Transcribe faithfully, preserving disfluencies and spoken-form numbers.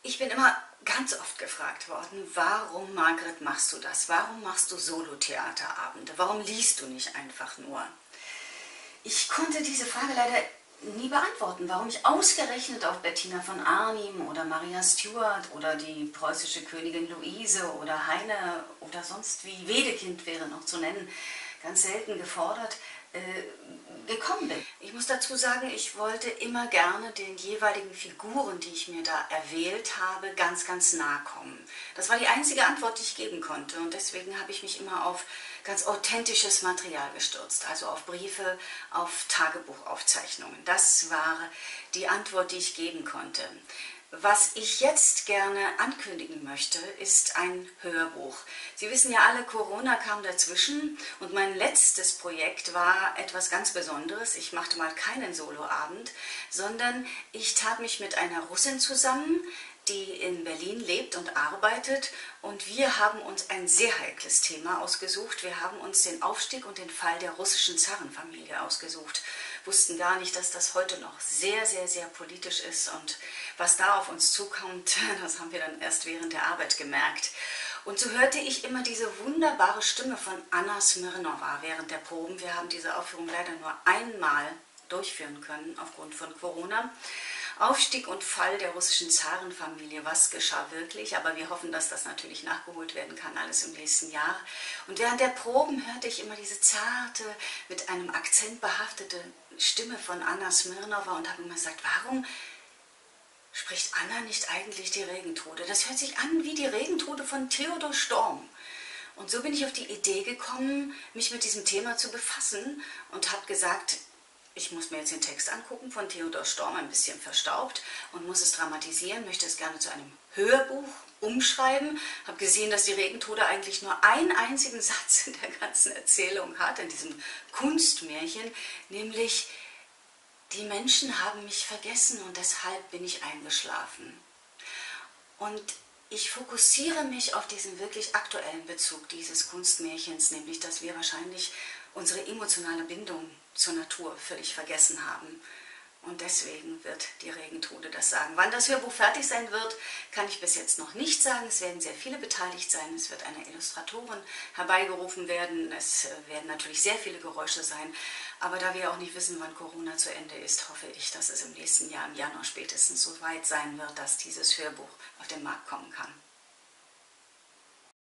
Ich bin immer ganz oft gefragt worden, warum, Margret, machst du das? Warum machst du Solotheaterabende? Warum liest du nicht einfach nur? Ich konnte diese Frage leider nie beantworten, warum ich ausgerechnet auf Bettina von Arnim oder Maria Stuart oder die preußische Königin Luise oder Heine oder sonst wie, Wedekind wäre noch zu nennen, ganz selten gefordert, äh, gekommen bin. Ich muss dazu sagen, ich wollte immer gerne den jeweiligen Figuren, die ich mir da erwählt habe, ganz, ganz nahe kommen. Das war die einzige Antwort, die ich geben konnte, und deswegen habe ich mich immer auf ganz authentisches Material gestürzt, also auf Briefe, auf Tagebuchaufzeichnungen. Das war die Antwort, die ich geben konnte. Was ich jetzt gerne ankündigen möchte, ist ein Hörbuch. Sie wissen ja alle, Corona kam dazwischen, und mein letztes Projekt war etwas ganz Besonderes. Ich machte mal keinen Soloabend, sondern ich tat mich mit einer Russin zusammen, die in Berlin lebt und arbeitet, und wir haben uns ein sehr heikles Thema ausgesucht. Wir haben uns den Aufstieg und den Fall der russischen Zarenfamilie ausgesucht. Wussten gar nicht, dass das heute noch sehr, sehr, sehr politisch ist, und was da auf uns zukommt, das haben wir dann erst während der Arbeit gemerkt. Und so hörte ich immer diese wunderbare Stimme von Anna Smirnova während der Proben. Wir haben diese Aufführung leider nur einmal durchführen können aufgrund von Corona. Aufstieg und Fall der russischen Zarenfamilie, was geschah wirklich? Aber wir hoffen, dass das natürlich nachgeholt werden kann, alles im nächsten Jahr. Und während der Proben hörte ich immer diese zarte, mit einem Akzent behaftete Stimme von Anna Smirnova und habe immer gesagt, warum spricht Anna nicht eigentlich die Regentode? Das hört sich an wie die Regentode von Theodor Storm. Und so bin ich auf die Idee gekommen, mich mit diesem Thema zu befassen, und habe gesagt, ich muss mir jetzt den Text angucken von Theodor Storm, ein bisschen verstaubt, und muss es dramatisieren, möchte es gerne zu einem Hörbuch umschreiben. Habe gesehen, dass die Regentode eigentlich nur einen einzigen Satz in der ganzen Erzählung hat, in diesem Kunstmärchen, nämlich: Die Menschen haben mich vergessen und deshalb bin ich eingeschlafen. Und ich fokussiere mich auf diesen wirklich aktuellen Bezug dieses Kunstmärchens, nämlich, dass wir wahrscheinlich unsere emotionale Bindung zur Natur völlig vergessen haben. Und deswegen wird die Regentode das sagen. Wann das Hörbuch fertig sein wird, kann ich bis jetzt noch nicht sagen. Es werden sehr viele beteiligt sein. Es wird eine Illustratorin herbeigerufen werden. Es werden natürlich sehr viele Geräusche sein. Aber da wir auch nicht wissen, wann Corona zu Ende ist, hoffe ich, dass es im nächsten Jahr, im Januar spätestens, so weit sein wird, dass dieses Hörbuch auf den Markt kommen kann.